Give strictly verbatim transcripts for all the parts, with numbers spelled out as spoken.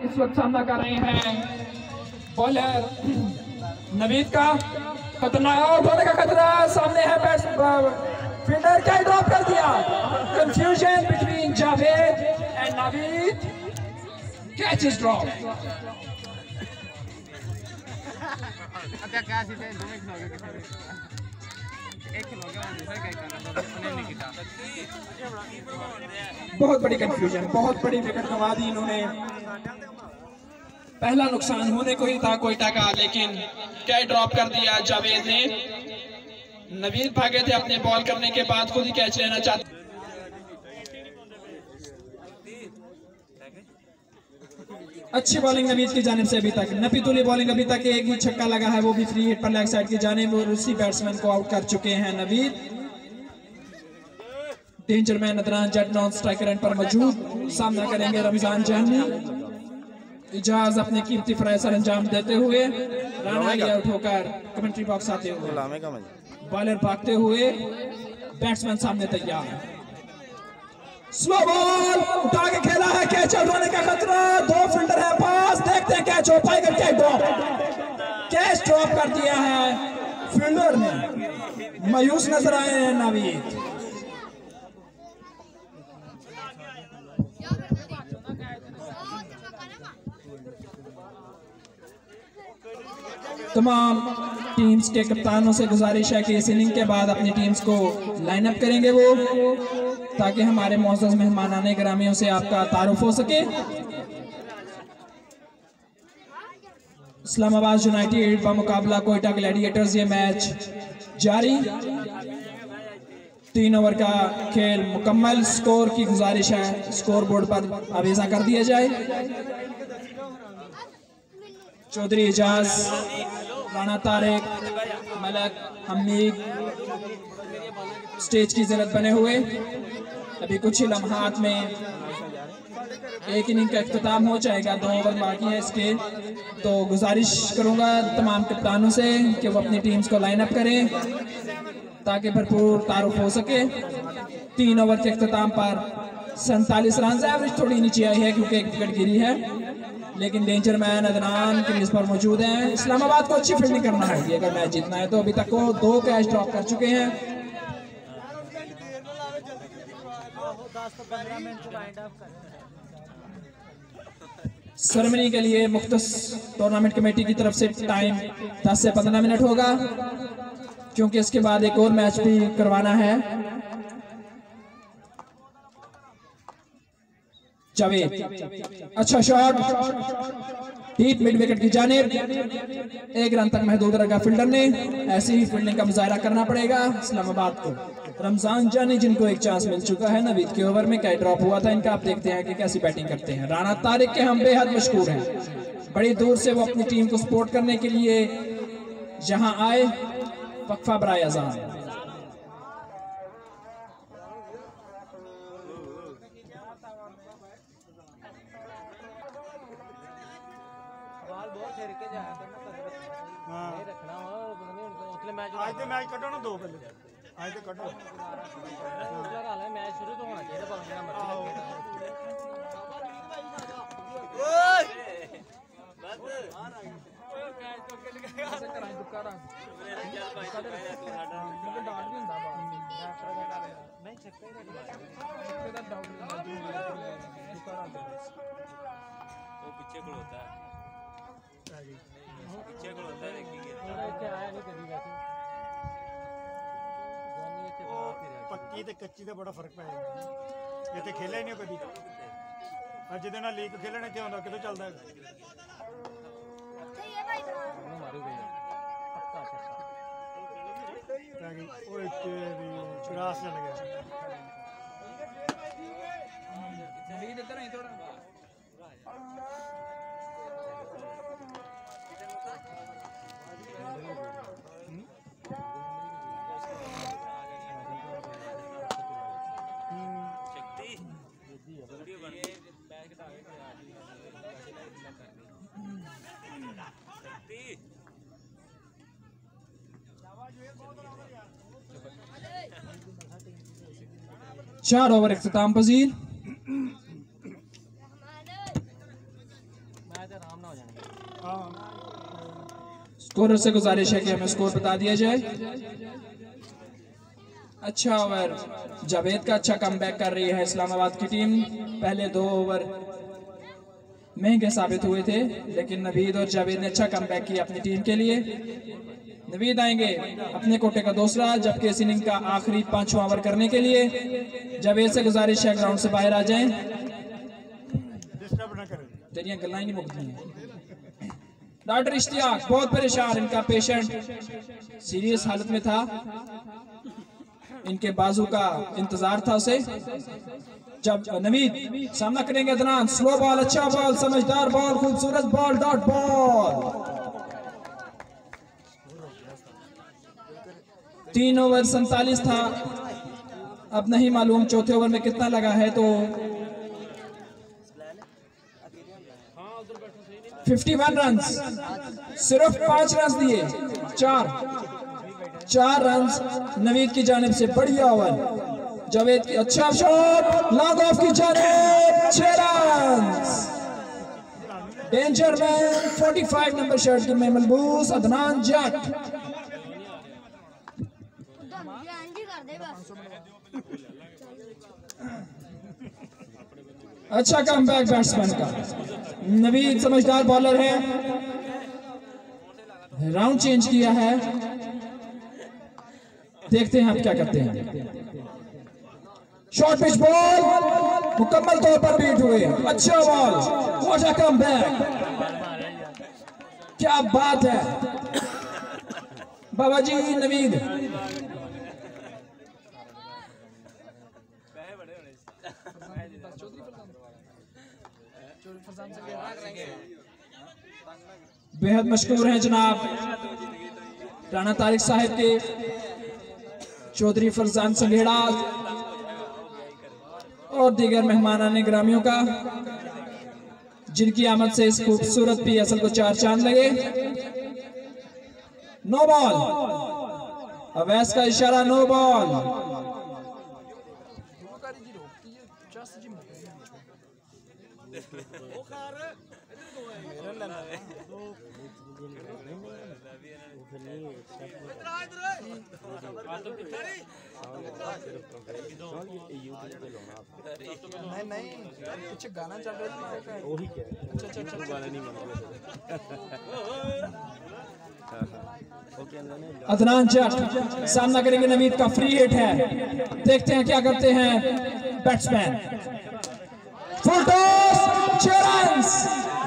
इस वक्त सामना कर रहे हैं बॉलर नवीद का। खतरनाक आउट होने का खतरा सामने है। बैट्स फील्डर क्या ड्रॉप कर दिया। Confusion between Javed and Naveed. Catch is drop. बहुत बड़ी कंफ्यूजन, बहुत बड़ी विकेट गंवा दी इन्होंने। पहला नुकसान होने को ही था कोयटा का, लेकिन कैच ड्रॉप कर दिया जावेद ने। नवीद भागे थे अपने बॉल करने के बाद, खुद ही कैच लेना चाहते। अच्छी बॉलिंग नवीद की जानिब से अभी तक। नपीतुली बॉलिंग अभी तक एक ही छक्का लगा है, वो भी फ्री हिट पर लेग साइड की जानिब, और उसी बैट्समैन को आउट कर चुके हैं Naveed. Danger man Adnan Jat non striker end पर मौजूद। सामना करेंगे रमजान जहनी। इजाज अपने कीमती फ्राई सर अंजाम देते हुए राना आउट होकर कमेंट्री बॉक्स आते हुए, बॉलर भागते हुए, बैट्समैन सामने तैयार। स्लो बॉल उठा के खेला है, कैच आउट होने का खतरा। दो फील्डर है पास, देखते हैं कैच हो पाएगा क्या। ड्रॉप, कैच ड्रॉप कर दिया है फील्डर ने। मायूस नजर आए हैं नवीद। तमाम टीम्स के कप्तानों से गुजारिश है कि इस इनिंग के बाद अपनी टीम्स को लाइन अप करेंगे वो, ताकि हमारे मौजूद मेहमान आने ग्रामियों से आपका तारुफ हो सके। इस्लामाबाद यूनाइटेड का मुकाबला कोयटा ग्लैडिएटर्स। ये मैच जारी, तीन ओवर का खेल मुकम्मल। स्कोर की गुजारिश है स्कोर बोर्ड पर आवेजा कर दिया जाए। चौधरी इजाज, राणा तारिक, मलक, हमीद स्टेज की जिलत बने हुए। अभी कुछ ही लम्हात में एक इनिंग का इख्तिताम हो जाएगा। दो ओवर बाकी है इसके, तो गुजारिश करूंगा तमाम कप्तानों से कि वो अपनी टीम्स को लाइन अप करें ताकि भरपूर तारुफ हो सके। तीन ओवर के इख्तिताम पर सैंतालीस रन, एवरेज थोड़ी नीचे आई है क्योंकि एक विकेट गिरी है, लेकिन डेंजर मैन अदनान क्रीज पर मौजूद हैं। इस्लामाबाद को अच्छी फील्डिंग करना है अगर मैच जीतना है तो। अभी तक वो दो कैच ड्रॉप कर चुके हैं। सेरेमनी के लिए मुख्तस टूर्नामेंट कमेटी की तरफ से टाइम दस से पंद्रह मिनट होगा, क्योंकि इसके बाद एक और मैच भी करवाना है। जावेद, अच्छा शॉट, डीप मिड विकेट की जानिब। एक रन तक महदूद रखा फील्डर ने। ऐसी ही फील्डिंग का मुजाहरा करना पड़ेगा इस्लामाबाद को। रमजान जानी जिनको एक चांस मिल चुका है नवीद के ओवर में, कैच ड्रॉप हुआ था इनका। आप देखते हैं कि कैसी बैटिंग करते हैं। राणा तारिक के हम बेहद मशहूर हैं। बड़ी दूर से वो अपनी टीम को सपोर्ट करने के लिए यहाँ आए। वक्फा बराए अज़ान। आज तो मैच कटो ना, दो पहले आज तो कटो। मैच शुरू तो होना चाहिए। पीछे को होता है, पीछे को होता है। पक्की ते कच्ची का बड़ा फर्क पैगा। इतने खेलिया ही नहीं कभी। जिद लीग खेलने इतने आता कितों चलता है। चुरास चल गया। चार ओवर इख्तिताम पजीर। स्कोरर से गुजारिश है कि हमें स्कोर बता दिया जाए। अच्छा ओवर जावेद का अच्छा कमबैक कर रही है इस्लामाबाद की टीम। पहले दो ओवर महंगे साबित हुए थे, लेकिन नवीद और जावेद ने अच्छा कमबैक किया अपनी टीम के लिए। नवीद आएंगे अपने कोटे का दूसरा, जबकि इस इनिंग का आखिरी पांचवा ओवर करने के लिए जावेद से गुजारिश है ग्राउंड से बाहर आ जाएं। तेरियां गल्लां ही नहीं मुकती हैं। डॉक्टर इश्तियाक बहुत परेशान, इनका पेशेंट सीरियस हालत में था, इनके बाजू का इंतजार था उसे। जब नवीद सामना करेंगे अदनान, स्लो बॉल, अच्छा बॉल, समझदार बॉल, खूबसूरत बॉल, डॉट बॉल। तीन ओवर सैतालीस था, अब नहीं मालूम चौथे ओवर में कितना लगा है। तो इक्यावन रन, सिर्फ पांच रन दिए, चार चार रन नवीद की जानिब से। बढ़िया ओवर जावेद की, अच्छा शॉट लॉन्ग ऑफ की जानिब, छह रन। डेंजर मैन पैंतालीस नंबर शर्ट में मलबूस अदनान जट। अच्छा कमबैक बैट्समैन का। नवीद समझदार बॉलर है, राउंड चेंज किया है, देखते हैं आप क्या करते हैं। शॉर्ट पिच बॉल मुकम्मल तौर पर बीट हुए, अच्छा बॉल, व्हाट अ कमबैक, क्या बात है बाबा जी नवीद। बेहद मशहूर हैं जनाब राणा तारिक साहब के चौधरी फरजान संघेड़ा और दीगर मेहमानाने ग्रामियों का, जिनकी आमद से इस खूबसूरत पी एस एल को चार चांद लगे। नो बॉल, अवैस का इशारा, नो बॉल। नहीं नहीं कुछ गाना चल रहा है वही क्या। अच्छा अच्छा अच्छा गाना नहीं अदनान जट सामना करेंगे, नवीद का फ्री हिट है, देखते हैं क्या करते हैं बैट्समैन। फुल टॉस, छह रन्स,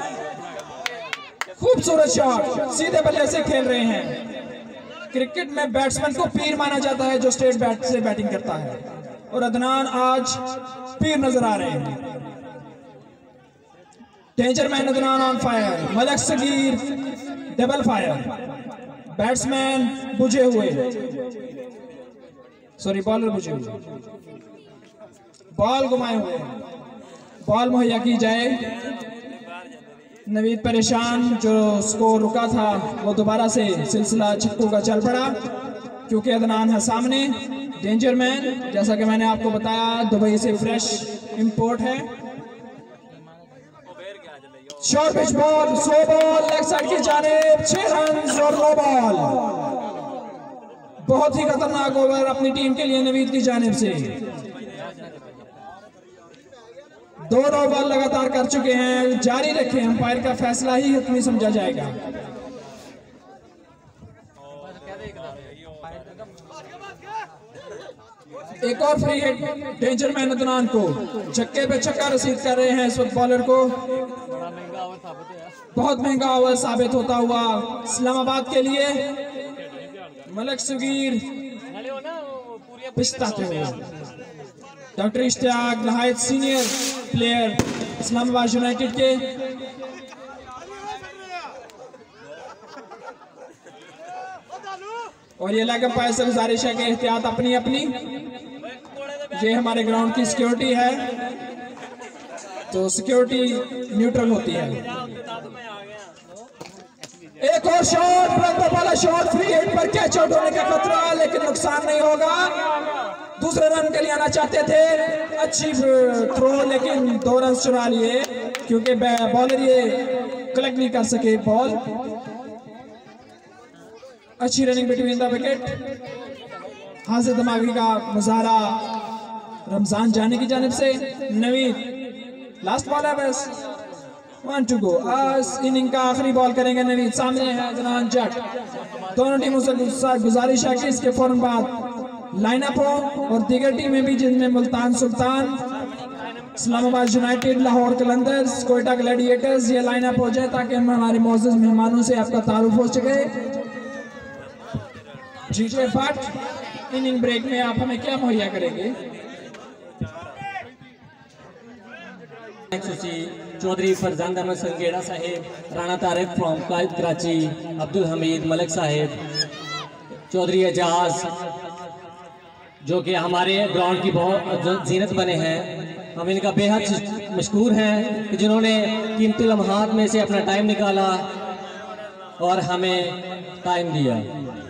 खूबसूरत शॉट, सीधे बल्ले से खेल रहे हैं। क्रिकेट में बैट्समैन को पीर माना जाता है जो स्ट्रेट बैट से बैटिंग करता है, और अदनान आज पीर नजर आ रहे हैं। Danger man Adnan on fire, Malak Sagheer double fire, batsman बुझे हुए, सॉरी बॉलर बुझे हुए, बॉल घुमाए हुए, बॉल मुहैया की जाए। नवीद परेशान, जो स्कोर रुका था वो दोबारा से सिलसिला छक्कों का चल पड़ा, क्योंकि अदनान है सामने। डेंजर मैन जैसा कि मैंने आपको बताया दुबई से फ्रेश इंपोर्ट है। Short pitch ball, slow ball, leg side की जानिब, छह रन और नो बॉल। बहुत ही खतरनाक ओवर अपनी टीम के लिए नवीद की जानिब से। दो नो बॉल लगातार कर चुके हैं, जारी रखें, अंपायर का फैसला ही हतमी समझा जाएगा। एक और free hit danger man Adnan को, छक्के पे छक्का रसीद कर रहे हैं इस वक्त बॉलर को। बहुत महंगा ओवर साबित होता हुआ इस्लामाबाद के लिए। मलक सगीर पिछताते हुए, डॉक्टर इश्तियाक नहायत सीनियर प्लेयर इस्लामाबाद यूनाइटेड के, और ये लेग अंपायर से गुजारिश है कि एहतियात अपनी अपनी। ये हमारे ग्राउंड की सिक्योरिटी है, तो सिक्योरिटी न्यूट्रल होती है। एक और शॉट, वाला शॉट, फ्री हिट पर कैच आउट होने का खतरा, लेकिन नुकसान नहीं होगा। दूसरे रन के लिए आना चाहते थे, अच्छी थ्रो, लेकिन दो रन चुरा लिए, क्योंकि बॉलर ये कलेक्ट नहीं कर सके बॉल। अच्छी रनिंग बिटवीन द विकेट। हाजिर दिमागी का मुजाहरा रमजान जानी की जानिब से। नवीद लास्ट बॉल है बस, वन टू गो। आज इनिंग का आखिरी बॉल करेंगे नवीद। सामने है अदनान जट। दोनों टीमों से गुजारिश है कि इसके फौरन बाद लाइनअप हो और दीगर टीमें भी जिनमें मुल्तान सुल्तान, इस्लामाबाद यूनाइटेड, लाहौर कलंदर्स, कोयटा ग्लैडिएटर्स ये लाइनअप हो जाए ताकि हम हमारे मौजूद मेहमानों से आपका तारुफ हो सके। जीजे भट्ट इनिंग ब्रेक में आप हमें क्या मुहैया करेंगे? चौधरी फरजान अहमद संगेड़ा साहेब, राना तारिक फ्रॉम कराची, अब्दुल हमीद मलिक साहेब, चौधरी एजाज जो कि हमारे ग्राउंड की बहुत जीनत बने हैं। हम इनका बेहद मशकूर हैं कि जिन्होंने कीमती लम्हात में से अपना टाइम निकाला और हमें टाइम दिया।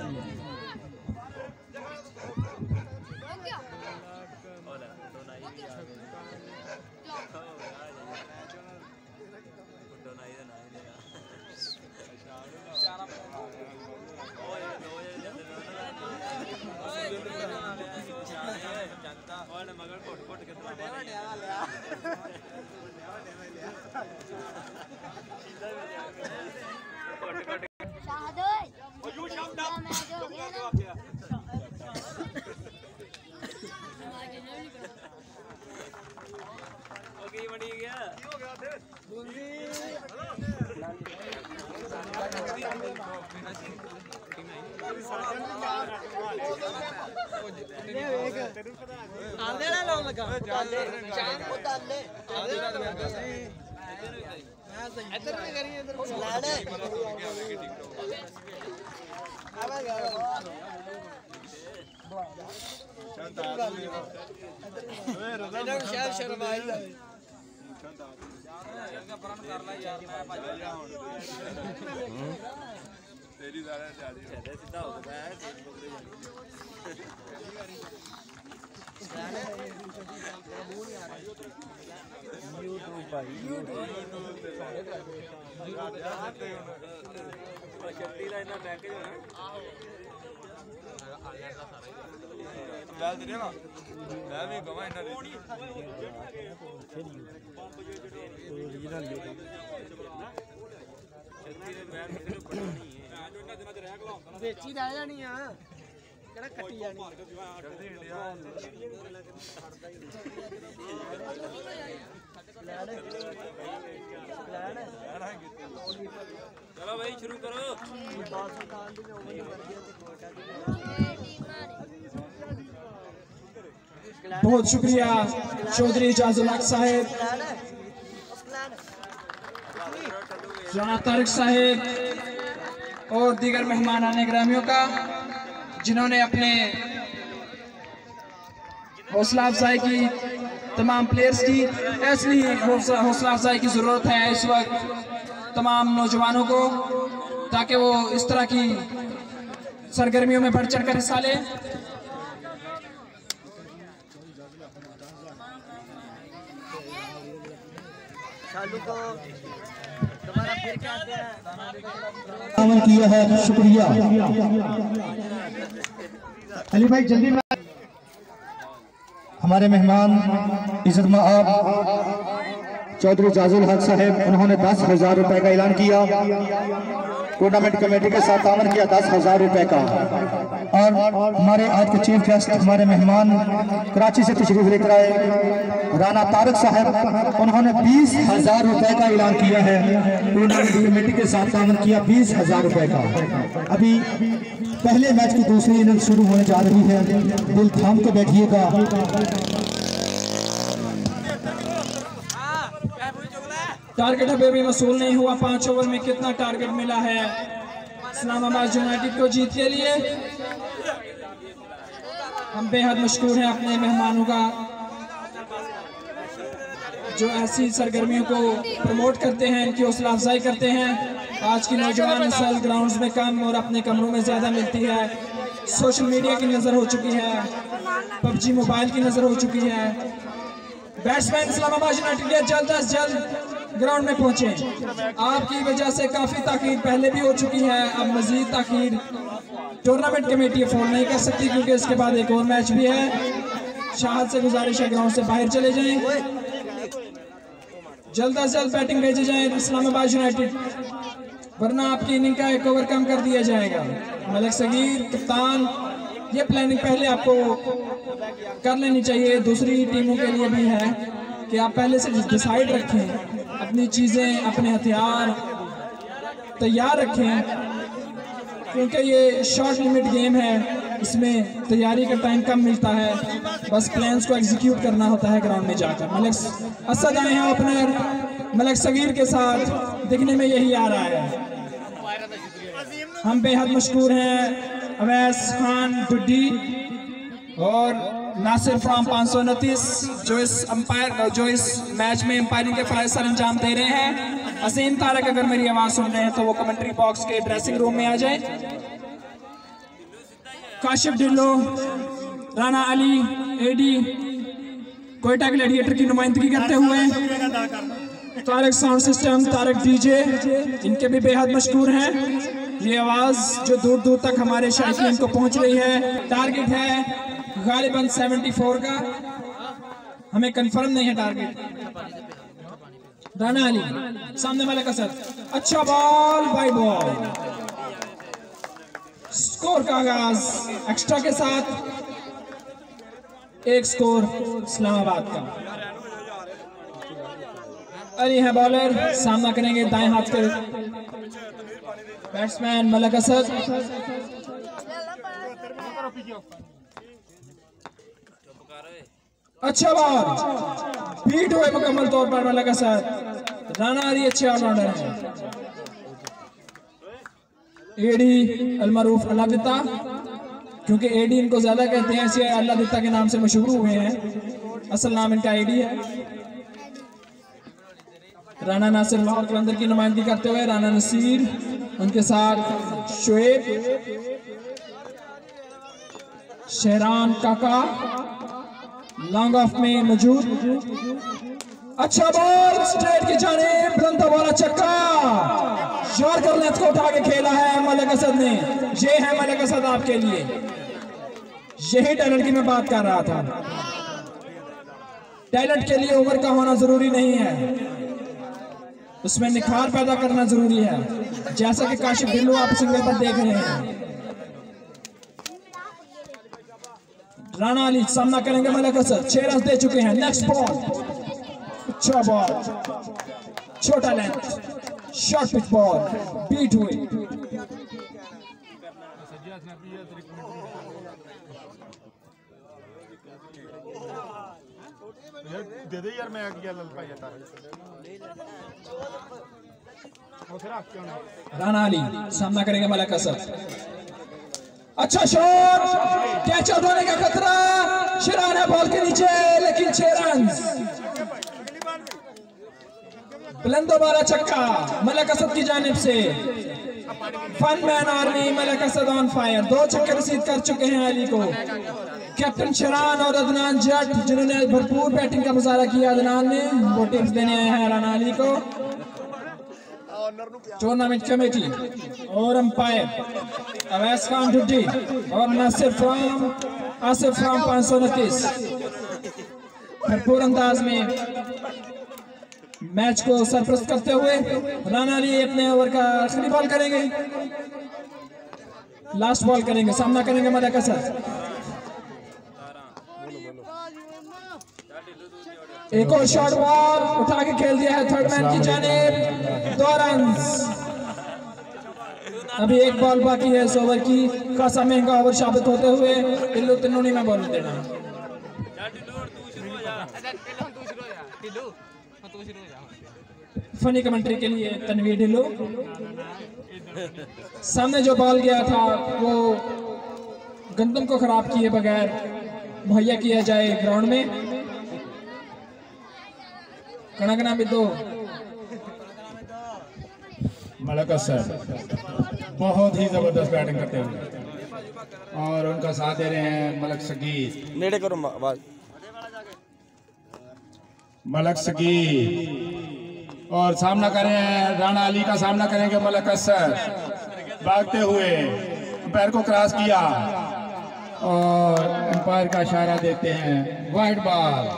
बेची रह जानी आ केड़ा कट्टी जानी चलो भाई शुरू करो। बहुत शुक्रिया चौधरी एजाजुल हक साहेब, राना तारिक साहेब और दीगर मेहमान आने ग्रामियों का जिन्होंने अपने हौसला अफजाई की तमाम प्लेयर्स की। ऐसी हौसला अफजाई की ज़रूरत है इस वक्त तमाम नौजवानों को ताकि वो इस तरह की सरगर्मियों में बढ़ चढ़ कर हिस्सा लें। किया है, शुक्रिया अली भाई। जल्दी में हमारे मेहमान इज्जत मआब चौधरी एजाजुल हक साहब, उन्होंने दस हजार रुपए का ऐलान किया, टूर्नामेंट कमेटी के साथ तावन किया दस हजार रुपए का। और हमारे आज के चीफ गेस्ट हमारे मेहमान कराची से तशरीफ लेकर आए राना तारिक साहब, उन्होंने बीस हजार रुपए का ऐलान किया है, टूर्नामेंट कमेटी के साथ तावन किया बीस हजार रुपए का। अभी पहले मैच की दूसरी इनिंग शुरू होने जा रही है, दिल थाम के बैठिएगा। टारगेट अभी भी वसूल नहीं हुआ। पांच ओवर में कितना टारगेट मिला है इस्लामाबाद यूनाइटेड को जीत के लिए? हम बेहद मशकूर हैं अपने मेहमानों का जो ऐसी सरगर्मियों को प्रमोट करते हैं, इनकी हौसला अफजाई करते हैं। आज की नौजवान नस्ल ग्राउंड्स में कम और अपने कमरों में ज़्यादा मिलती है। सोशल मीडिया की नज़र हो चुकी है, पबजी मोबाइल की नज़र हो चुकी है। बैट्समैन इस्लामाबाद यूनाइटेड जल्द अज जल्द ग्राउंड में पहुंचे। आपकी वजह से काफी ताकीर पहले भी हो चुकी है, अब मजीद ताकीर टूर्नामेंट कमेटी अफोर्ड नहीं कर सकती क्योंकि इसके बाद एक और मैच भी है। शाहद से गुजारिश है ग्राउंड से बाहर चले जाएं, जल्द अज जल्द बैटिंग भेजे जाएं इस्लामाबाद यूनाइटेड, वरना आपकी इनिंग का एक ओवर कम कर दिया जाएगा। मलिक सगीर कप्तान, ये प्लानिंग पहले आपको कर लेनी चाहिए, दूसरी टीमों के लिए भी है कि आप पहले से डिसाइड रखें, अपनी चीज़ें अपने हथियार तैयार रखें, क्योंकि ये शॉर्ट लिमिट गेम है, इसमें तैयारी का टाइम कम मिलता है, बस प्लान्स को एग्जीक्यूट करना होता है ग्राउंड में जाकर। मलिक असद आए हैं ओपनर मलिक सगीर के साथ, दिखने में यही आ रहा है। हम बेहद मशहूर हैं अवैस खान डुड्डी और नासिर फ्राम पाँच सौ उनतीस जो इस अंपायर जो इस मैच में अंपायरिंग के फराइज सर अंजाम दे रहे हैं। असीम तारक अगर मेरी आवाज सुन रहे हैं तो वो कमेंट्री बॉक्स के ड्रेसिंग रूम में आ जाए। काशिफ ढिल्लो, राना अली, एडी कोयटा ग्लैडिएटर की नुमाइंदगी करते हुए, Tariq sound system, Tariq DJ, इनके भी बेहद मशहूर हैं। ये आवाज जो दूर दूर तक हमारे शायकीन को पहुंच रही है। टारगेट है गालिबन चौहत्तर का, हमें कंफर्म नहीं है टारगेट। राना अली सामने मलिक असद, अच्छा बॉल बाई बॉल, स्कोर का आगाज एक्स्ट्रा के साथ, एक स्कोर इस्लामाबाद का। अली है बॉलर, सामना करेंगे दाएं हाथ के बैट्समैन मलिक असद। अच्छा बॉल, बीट हुए मुकम्मल तौर पर मलिक असद। राना अली अच्छे ऑलराउंडर हैं। एडी अलमरूफ अल्लाह दिता, क्योंकि एडी इनको ज्यादा कहते हैं इसलिए अल्लाह दिता के नाम से मशहूर हुए हैं, असल नाम इनका एडी है। राना नासिर लाहौर कलंदर की नुमाइंदगी करते हुए, राना नसीर, उनके साथ शुएब, शहरान काका लॉन्ग ऑफ में मौजूद। अच्छा बॉल स्ट्रेट की जानिब, बुलंद वाला छक्का, यॉर्कर लेंथ को उठा के खेला है मलिक असद ने। ये है मलिक असद आपके लिए, यही टैलेंट की मैं बात कर रहा था। टैलेंट के लिए ओवर का होना जरूरी नहीं है, उसमें निखार पैदा करना जरूरी है, जैसा कि काशिफ ढिल्लो आप सिंगल पर देख रहे हैं। राना अली सामना करेंगे मलिक असद, छह रन दे चुके हैं। नेक्स्ट बॉल, अच्छा बॉल, छोटा length, short pitch ball, beat हुए। दे दे यार, मैं आ गया लल पाया तारा। राना अली सामना करेंगे मलिक असद, अच्छा शॉट, कैच आउट होने का खतरा, शिरान है बॉल के नीचे, लेकिन छह रन। बुलंदो बारा छक्का मलिक असद की जानिब से। Fun man army Malik Asad on fire, दो छक्के रसीद कर चुके हैं अली को। कैप्टन शिरान और अदनान जट जिन्होंने भरपूर बैटिंग का मुजाहरा किया, अदनान ने वो टिप्स देने आए हैं राना अली को। टूर्नामेंट कमेटी और अंपायर अवैस खान डुड्डी और नासिर फ्राम आसिफ फ्राम पाँच सौ उनतीस भरपूर अंदाज में मैच को सरप्रस्त करते हुए राना अली अपने ओवर का आखिरी बॉल करेंगे, लास्ट बॉल करेंगे, सामना करेंगे मलिक असद। एक और शॉट बॉल उठा के खेल दिया है थर्ड मैन की जानिब, दो रन। अभी एक बॉल बाकी है इस ओवर की, खासा महंगा ओवर साबित होते हुए ढिल्लो तिन्नोनी में बॉल देना। फनी कमेंट्री के लिए तनवीर ढिल्लो। सामने जो बॉल गया था वो गंदम को खराब किए बगैर मुहैया किया जाए ग्राउंड में। कणकना भी दो मलिक असद बहुत ही जबरदस्त बैटिंग करते हुए और उनका साथ दे रहे हैं मलिक सगीर। नेड़े करो आवाज। मलिक सगीर और सामना करें राणा अली का सामना करेंगे मलक असर भागते हुए पैर को क्रॉस किया और अंपायर का इशारा देते हैं वाइड बॉल।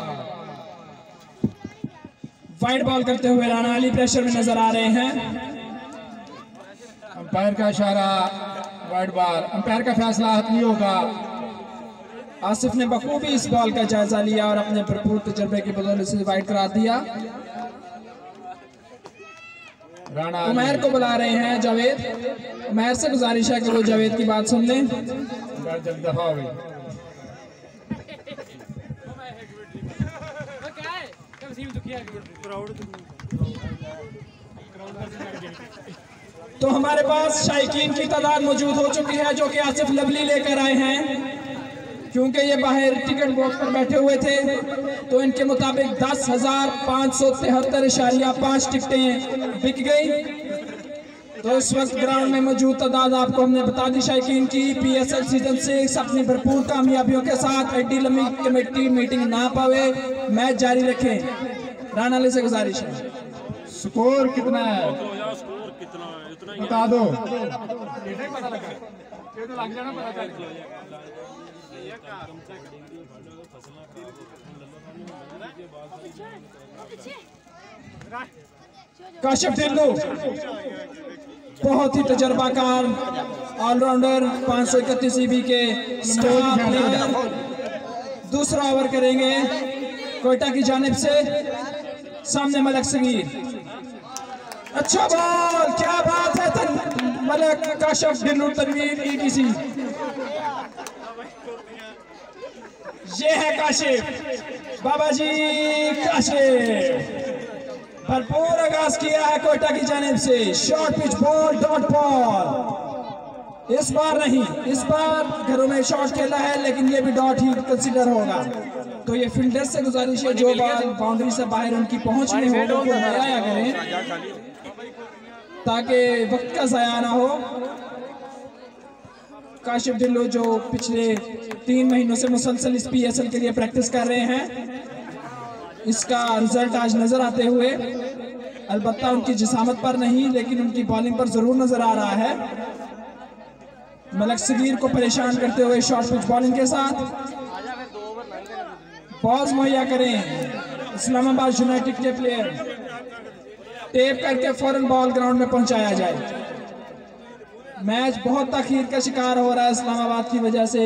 वाइड बॉल करते हुए राणा अली प्रेशर में नजर आ रहे हैं। अंपायर का इशारा वाइड बॉल। अंपायर का फैसला हतमी होगा। आसिफ ने बखूबी इस बॉल का जायजा लिया और अपने भरपूर तजर्बे की बदौलत से वाइड करा दिया। राणा उमैर को बुला रहे हैं जावेद। उमैर से गुजारिश है कि वो जावेद की बात सुन लें। जल्दी दफा हो गई। तो हमारे पास शायकीन की तादाद मौजूद हो चुकी है जो कि आसिफ लवली लेकर आए हैं। क्योंकि ये बाहर टिकट बॉक्स पर बैठे हुए थे तो इनके मुताबिक दस हजार पाँच सौ तिहत्तर इशारिया पाँच टिकटें बिक गई। तो इस वक्त ग्राउंड में मौजूद तादाद आपको हमने बता दी शायकीन की। पीएसएल सीजन सिक्स अपनी भरपूर कामयाबियों के साथ एडी लम्बी कमेटी मीटिंग ना पावे, मैच जारी रखें। राणा अली से गुजारिश है। स्कोर कितना है बता दो। काशिफ ढिल्लो बहुत ही तजर्बाकार ऑलराउंडर पाँच सौ इकतीस ईबी के स्टार प्लेयर। दूसरा ओवर करेंगे कोयटा की जानिब से। सामने मलक सगीर। अच्छा बॉल, क्या बात है। तन मलक काशिफ ढिल्लो तनवीर ईटीसी। ये है काशिफ बाबा जी। काशिफ भरपूर आगाज किया है कोयटा की जानिब से। Short pitch ball dot ball. इस बार नहीं, इस बार घरों में शॉर्ट खेला है लेकिन ये भी डॉट ही कंसीडर होगा। तो ये फील्डर से गुजारिश है जो बॉल बाउंड्री से बाहर उनकी पहुंच में हो उनको हटाया करें ताकि वक्त का ज़ाया ना हो। काशिफ ढिल्लो जो पिछले तीन महीनों से मुसलसल इस पीएसएल के लिए प्रैक्टिस कर रहे हैं, इसका रिजल्ट आज नजर आते हुए अलबत्ता उनकी जिसामत पर नहीं लेकिन उनकी बॉलिंग पर जरूर नजर आ रहा है। मलक सगीर को परेशान करते हुए शॉर्ट पिच बॉलिंग के साथ बॉल्स मुहैया करें इस्लामाबाद यूनाइटेड के प्लेयर। टेप करके फौरन बॉल ग्राउंड में पहुंचाया जाए। मैच बहुत ताखीर का शिकार हो रहा है इस्लामाबाद की वजह से।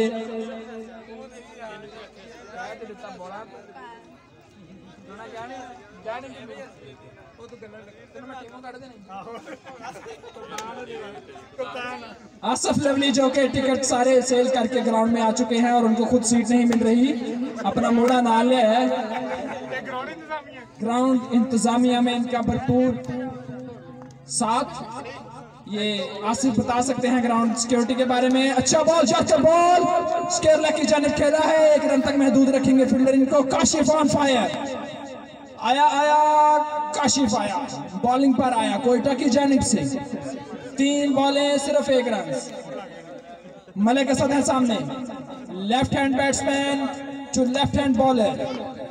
आसिफ लवली जो के टिकट सारे सेल करके ग्राउंड में आ चुके हैं और उनको खुद सीट नहीं मिल रही, अपना मोड़ा ना लिया है। ग्राउंड इंतजामिया में इनका भरपूर साथ। ये आसिफ बता सकते हैं ग्राउंड सिक्योरिटी के बारे में। अच्छा बॉल, जाकर बॉल स्केरला की जानिब खेला है। एक रन तक महदूद रखेंगे फील्डर इनको। Kashif on fire. आया आया काशिफ आया, बॉलिंग पर आया कोयटा की जानिब से। तीन बॉलें सिर्फ एक रन। मलिक असद है सामने, left hand batsman to left hand bowler.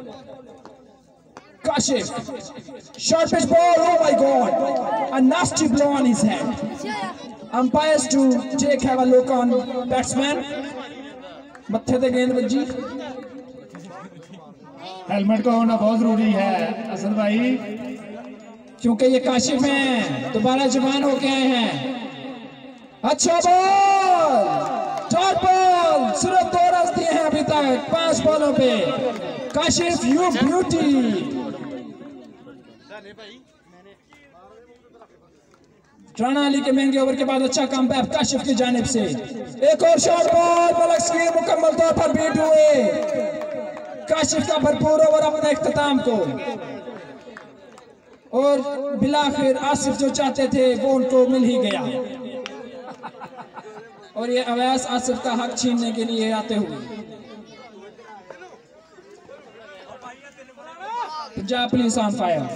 Kashif, short pitch ball, oh my god, a nasty blow on his head. Umpires to take have a look on batsman. मत्थे ते गेंद बजी। हेलमेट का होना बहुत जरूरी है असद भाई, क्योंकि ये काशिफ हैं, दोबारा जवान होके आए हैं। अच्छा बॉल, चार बॉल, सिर्फ दो रन दिए हैं अभी तक पांच बॉलों पे। Kashif you beauty. राणा अली के महंगे ओवर के बाद अच्छा काम बैक काशिफ की जानिब से। एक और शॉट बॉल, मलक सगीर मुकम्मल तौर पर बीट हुए। काशिफ का भरपूर ओवर अपने इख्तिताम को, और बिलाखिर आसिफ जो चाहते थे वो उनको मिल ही गया। और ये अवैस आसिफ का हक छीनने के लिए आते हुए। Punjab police on fire.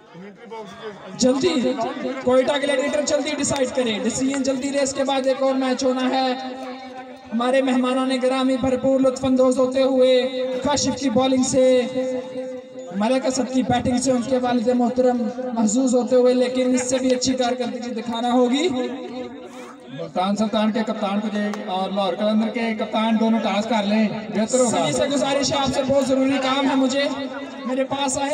जल्दी कोयटा ग्लैडिएटर जल्दी डिसाइड करें, डिसीजन जल्दी रेस के बाद एक और मैच होना है। हमारे मेहमानों ने ग्रामी भरपूर लुत्फानंदोज होते हुए काशिफ की बॉलिंग से, मलक असद की बैटिंग से उनके वालिद मोहतरम महजूज होते हुए, लेकिन इससे भी अच्छी कारकर्दगी दिखाना होगी। मुल्तान सुल्तान के कप्तान को और लाहौर कलंदर के कप्तान दोनों टास्क कर लें, बेहतर होगा। सभी से गुजारिश है, आपसे बहुत जरूरी काम है, मुझे मेरे पास आए।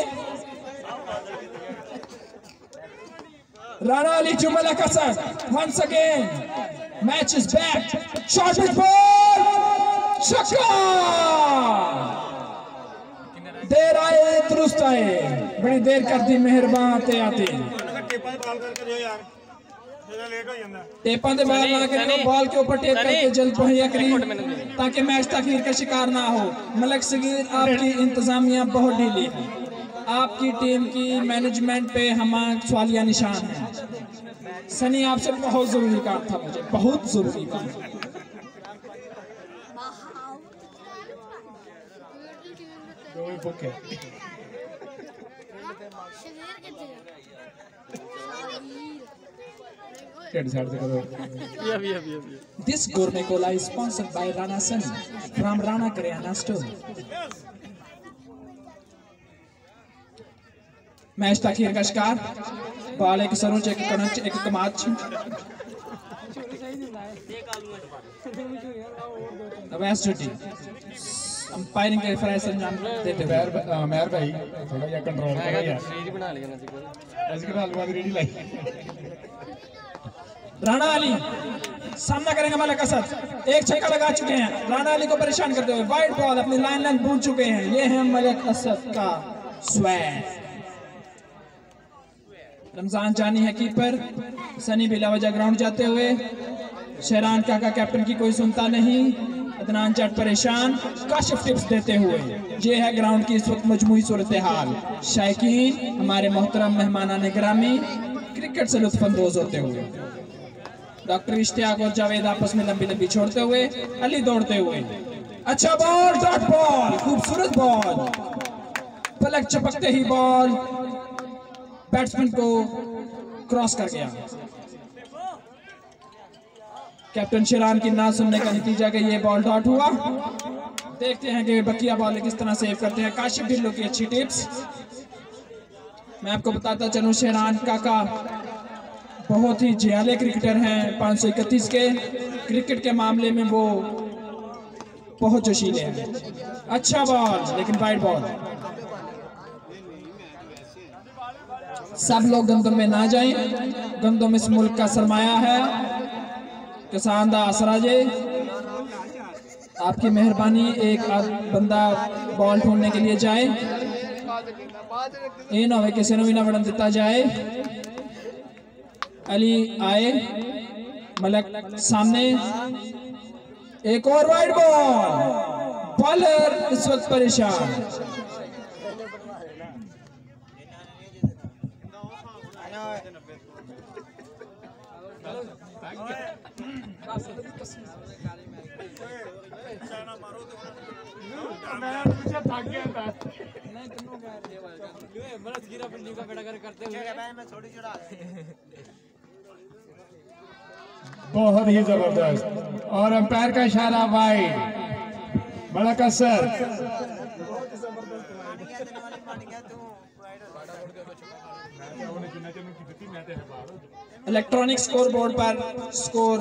Rana Ali to Malak Asad, once again match is back, shot is ball, छक्का। देर आए दुरुस्त आए, बड़ी देर कर दी मेहरबान आते आते। टेपा दे बाल ना करें, बॉल के ऊपर टेप करके जल्द मुहैया करें ताकि मैच तखीर का शिकार ना हो। मलक सगीर, आपकी इंतजामिया बहुत ढीली है, आपकी टीम की मैनेजमेंट पे हमारा सवालिया निशान है। सनी, आपसे बहुत जरूरी काम था, मुझे बहुत जरूरी काम। This gourmet cola is sponsored by Rana Sani from Rana Karyana Store. Match तखीर का शिकार, बॉल एक सरोज एक कनच एक कमाच। अंपायरिंग के फैसले अंजाम देते हुए मेहर भाई थोड़ा या कंट्रोल करो यार, सीरीज बना लेना ऐसे करा अलवा रेडी लाई। राणा अली सामना करेंगे मलक असद, एक छक्का लगा चुके हैं, राणा अली को परेशान करते हुए वाइड बॉल, अपनी लाइन लाइन भूल चुके हैं। ये है मलक असद का स्वैग। रमजान जानी है कीपर, सनी बिला वजह ग्राउंड जाते हुए, शेरान काका कैप्टन की कोई सुनता नहीं, अदनान जट परेशान, काशिफ टिप्स देते हुए। ये है ग्राउंड की इस वक्त मजमूई सूरत हाल। शायकीन, हमारे मोहतरम मेहमानान ग्रामी क्रिकेट से लुत्फानंदोज होते हुए, डॉक्टर इश्तियाक और जावेद आपस में लंबी लंबी छोड़ते हुए, अली दौड़ते हुए, अच्छा बॉल, डॉट बॉल, खूबसूरत बॉल, पलक चपकते ही बॉल बैट्समैन को क्रॉस कर गया। कैप्टन शेरान की ना सुनने का नतीजा कि ये बॉल डॉट हुआ। देखते हैं कि बकिया बॉल किस तरह सेव करते हैं। काशिफ ढिल्लो की अच्छी टिप्स। मैं आपको बताता चलूं, शेरान काका बहुत ही जियाले क्रिकेटर हैं, पाँच सौ इकतीस के क्रिकेट के मामले में वो बहुत जोशीले हैं। अच्छा बॉल, लेकिन वाइड बॉल। सब लोग गंदम में ना जाएं, गंदम इस मुल्क का सरमाया है, किसान दा आसरा जे। आपकी मेहरबानी, एक बंदा बॉल ढूंढने के लिए जाए, ये ना हो किसी ने भी ना बढ़न दिता जाए। अली आए, मलक सामने, एक और वाइड बॉल, बॉलर इस वक्त परेशान। बहुत ही जबरदस्त, और अंपायर का इशारा वाइड, बड़ा कसर। इलेक्ट्रॉनिक स्कोर बोर्ड पर स्कोर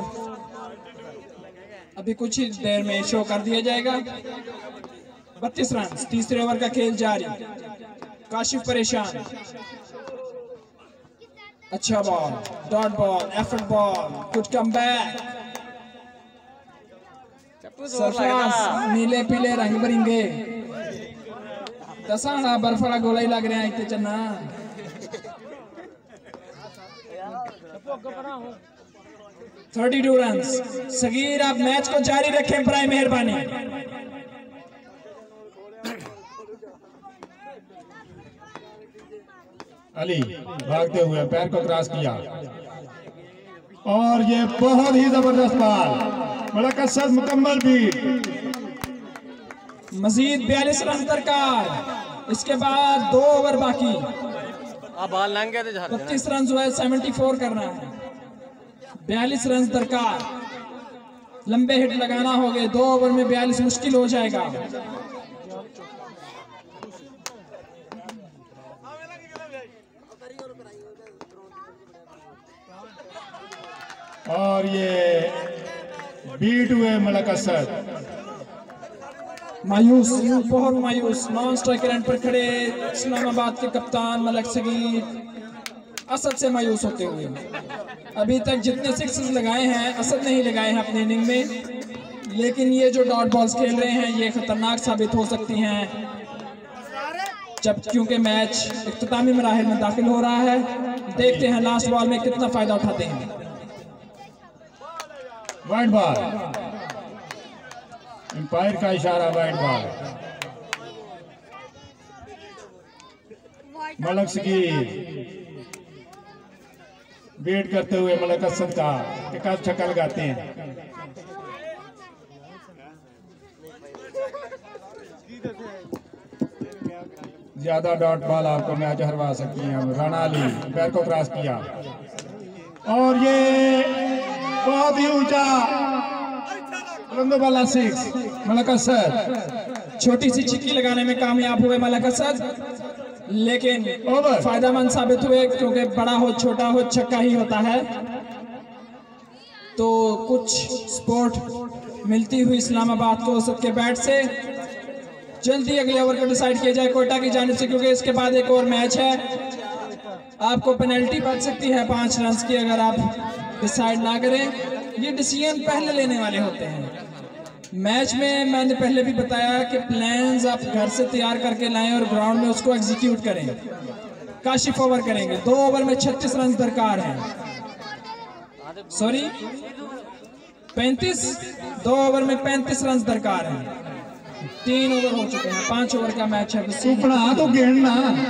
अभी कुछ ही देर में शो कर दिया जाएगा। बत्तीस रन, तीसरे ओवर का खेल जारी। काशिफ परेशान, अच्छा ball, dot ball, effort ball, कुछ कम बैक। सरफराज नीले पीले रंग भरेंगे, दसाना बर्फ वाला गोला ही लग रहा है इतने चन्ना। Thirty two run. सगीर, आप मैच को जारी रखें बराए मेहरबानी। अली भागते हुए पैर को क्रॉस किया, और ये बहुत ही जबरदस्त बॉल, बड़ा कसर मुकम्मल भी। मजीद बयालीस रन दरकार, इसके बाद दो ओवर बाकी। बत्तीस रन जो है सेवेंटी फोर करना है, बयालीस रन दरकार, लंबे हिट लगाना हो गए, दो ओवर में बयालीस मुश्किल हो जाएगा। और ये बीट हुए मलक असद, मायूस, बहुत मायूस, नॉन स्ट्राइकर एंड पर खड़े इस्लामाबाद के कप्तान मलक सगीर असद से मायूस होते हुए। अभी तक जितने सिक्सेस लगाए हैं असद नहीं लगाए हैं अपने इनिंग में, लेकिन ये जो डॉट बॉल्स खेल रहे हैं ये खतरनाक साबित हो सकती हैं जब, क्योंकि मैच इख्तितामी मराहिल में दाखिल हो रहा है। देखते हैं लास्ट बॉल में कितना फायदा उठाते हैं। वाइड बॉल, एम्पायर का इशारा, wide ball. Malik Saghir wait करते हुए मलक असद का एक आध छक्का लगाते हैं। ज्यादा डॉट बॉल आपको मैच हरवा सकती हैं। राणा अली पैर को क्रॉस किया और ये बहुत ही ऊंचा वाला सिक्स, मलक असद छोटी सी चिक्की लगाने में कामयाब हुए मलक असद, लेकिन फायदेमंद साबित हुए क्योंकि बड़ा हो छोटा हो छक्का ही होता है। तो कुछ स्पोर्ट मिलती हुई इस्लामाबाद को सबके बैट से। जल्दी अगले ओवर को डिसाइड किया जाए कोयटा की जानिब से, क्योंकि इसके बाद एक और मैच है। आपको पेनल्टी बच सकती है पांच रन की अगर आप डिसाइड ना करें। ये डिसीजन पहले लेने वाले होते हैं मैच में। मैंने पहले भी बताया कि प्लान्स आप घर से तैयार करके लाएं और ग्राउंड में उसको एग्जीक्यूट करें। काशिफ ओवर करेंगे, दो ओवर में छत्तीस रन दरकार हैं, सॉरी पैंतीस, दो ओवर में पैंतीस रन दरकार हैं। तीन ओवर हो चुके हैं, पांच ओवर का मैच है। सुपड़ा तो गिनना,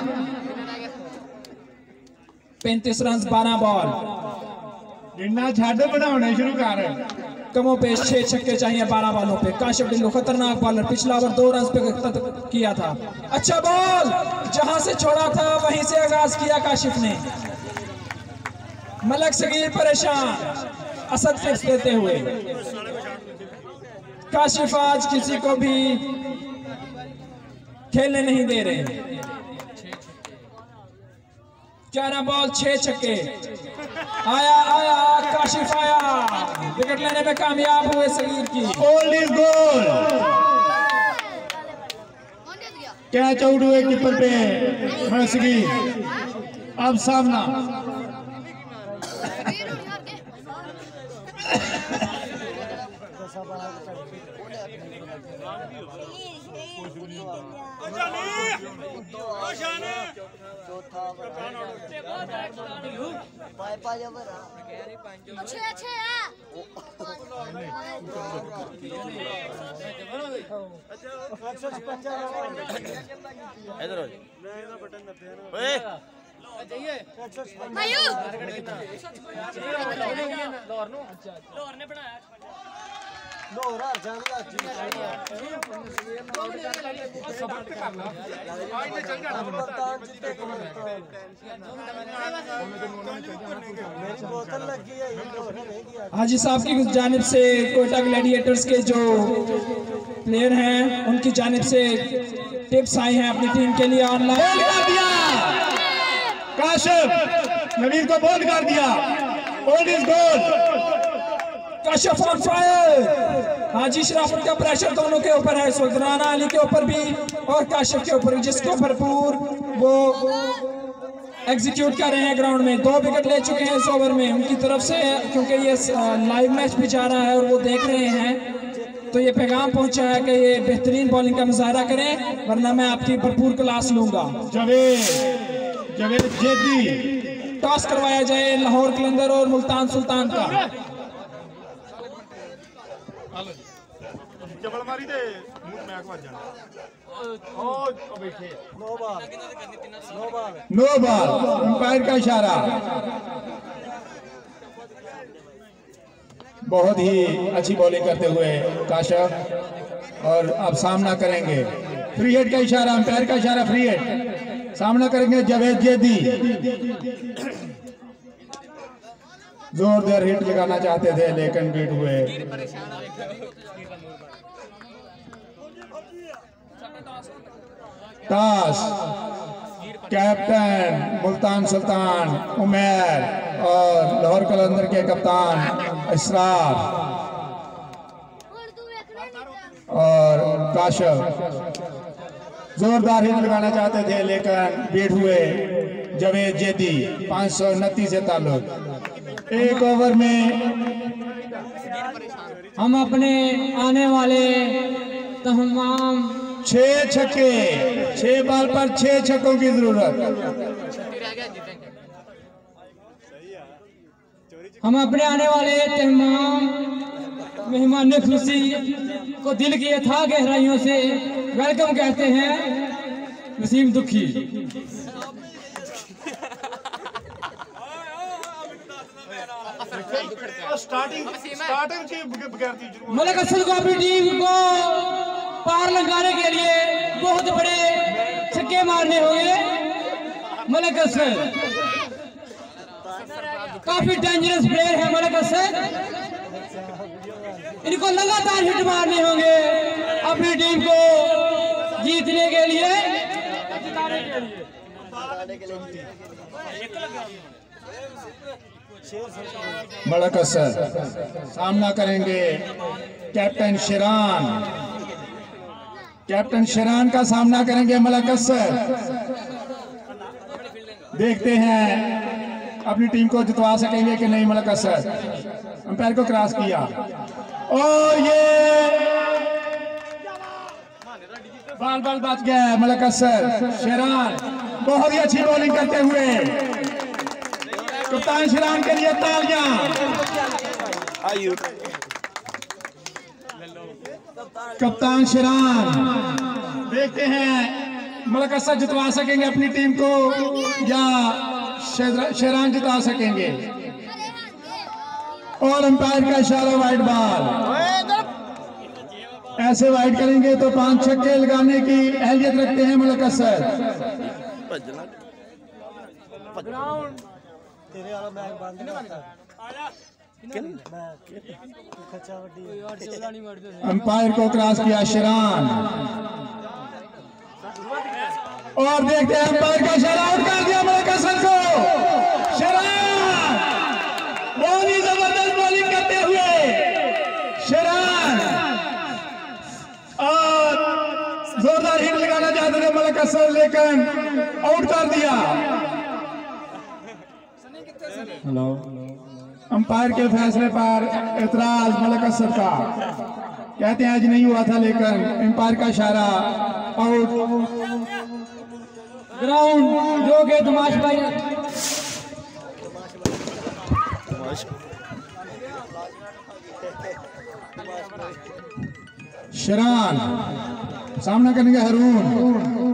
पैंतीस रन बारह बॉल, गिनना छाड़ बनाने शुरू कर। कमो पे छह छक्के चाहिए बारह बॉलों पे। काशिफ ढिल्लो खतरनाक बॉलर, पिछला ओवर दो रन पे किया था। अच्छा बॉल, जहां से छोड़ा था वहीं से आगाज किया काशिफ ने। मलक सगीर परेशान, असद फिक्स देते हुए। काशिफ आज किसी को भी खेलने नहीं दे रहे। ग्यारह बॉल छह छक्के, आया आया काशिफ आया, विकेट लेने में कामयाब हुए सगीर की। Old is gold, catch out हुए कीपर पे मलक सगीर। अब सामना हाजी साहब की जानिब से कोयटा ग्लैडिएटर्स के जो प्लेयर हैं उनकी जानिब से टिप्स आई हैं अपनी टीम के लिए ऑनलाइन। काशिफ नवीन को बॉल कर दिया, old is gold. Kashif on fire, Haji Sharafat का प्रेशर दोनों के ऊपर है इस वक्त, राना अली के ऊपर भी और काशिफ के ऊपर, जिसको भरपूर वो एग्जीक्यूट कर रहे हैं ग्राउंड में। दो विकेट ले चुके हैं इस ओवर में उनकी तरफ से, क्योंकि ये लाइव मैच भी जा रहा है और वो देख रहे हैं, तो ये पैगाम पहुंचा है कि ये बेहतरीन बॉलिंग का मुजाहरा करें, वरना मैं आपकी भरपूर क्लास लूंगा। जावेद जावेद जेदी, टॉस करवाया जाए लाहौर कलंदर और मुल्तान सुल्तान का। नो बॉल, अंपायर का इशारा। बहुत ही अच्छी बॉलिंग करते हुए काशिफ, और अब सामना करेंगे। फ्री हिट का इशारा, अंपायर का इशारा, फ्री हिट। सामना करेंगे जावेद जेदी। जोरदार हिट लगाना चाहते थे लेकिन बीट हुए। टॉस कैप्टन मुल्तान सुल्तान उमैर और लाहौर कलंदर के कप्तान इसरार और काशिफ जोरदार हिट लगाना चाहते थे लेकिन बीट हुए। जावेद जेदी पाँच सौ उनतीस से ताल्लुक। एक ओवर में हम अपने आने वाले तमाम छह छक्के, छह बॉल पर छह छक्कों की जरूरत। हम अपने आने वाले तमाम मेहमान खुशी को दिल की अथाह गहराइयों से वेलकम कहते हैं। नसीम दुखी स्टार्टिंग स्टार्टिंग की बगैरती जरूर मलिक असद को अपनी टीम को पार लगाने के लिए बहुत बड़े छक्के मारने होंगे। मलिक असद काफी डेंजरस प्लेयर है। मलिक असद इनको लगातार हिट मारने होंगे अपनी टीम को जीतने के लिए। मलिक असद सामना करेंगे कैप्टन शिरान। कैप्टन शिरान का सामना करेंगे मलिक असद। देखते हैं अपनी टीम को जितवा सकेंगे कि नहीं। मलिक असद अंपायर को क्रॉस किया और ये बाल बाल बच गया। मलिक असद शिरान बहुत ही अच्छी बॉलिंग करते हुए। कप्तान शिरान के लिए तालियां। कप्तान शिरान देखते हैं मलिक असद जितवा सकेंगे अपनी टीम को या शिरान जिता सकेंगे। और अंपायर का इशारा वाइड बॉल। ऐसे वाइड करेंगे तो पांच छक्के लगाने की अहलियत रखते हैं मलिक असद। अंपायर को क्रॉस किया शिरान और देखते हैं अंपायर का इशारा आउट कर दिया मलिक असद को। शिरान बहुत ही जबरदस्त बॉलिंग करते हुए शिरान और जोरदार हिट लगाना चाहते थे मलिक असद लेकिन आउट कर दिया। हेलो अंपायर के फैसले पर एतराज मलिक असद का। कहते हैं आज नहीं हुआ था लेकिन अंपायर का इशारा आउट। ग्राउंड जो के तमाश भाई शिरान सामना करेंगे रून।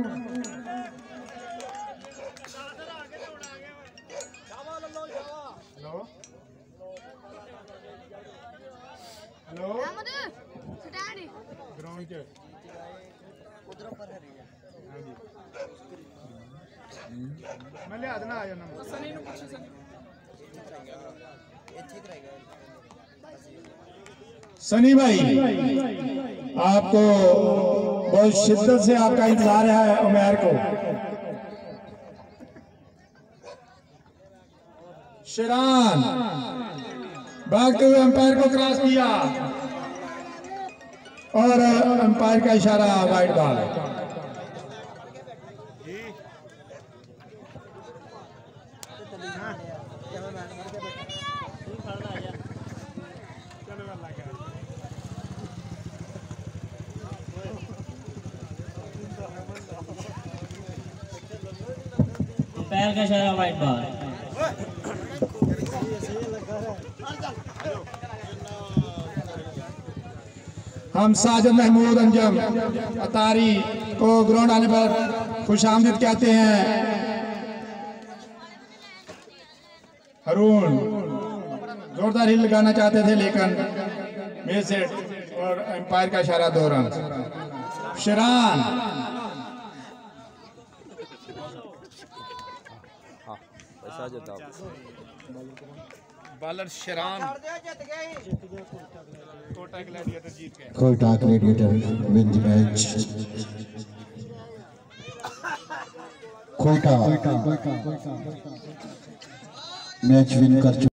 हेलो ग्राउंड के मैं ले आदना आ जाना। सनी भाई आपको बहुत शिद्दत से आपका इंतजार है उमैर को। शिरान भागते हुए अंपायर को क्रॉस किया और अंपायर का इशारा वाइड बॉल। पैर का इशारा वाइड बॉल। हम साजिद महमूद अंजम अतारी को ग्राउंड आने पर खुशामदीद कहते हैं। रून जोरदार हिल लगाना चाहते थे लेकिन मिस हिट और अंपायर का इशारा दो run. Shiran bowler Sheran Quetta gladiator जीत गए। Quetta gladiator win the match. Quetta match win कर चुका।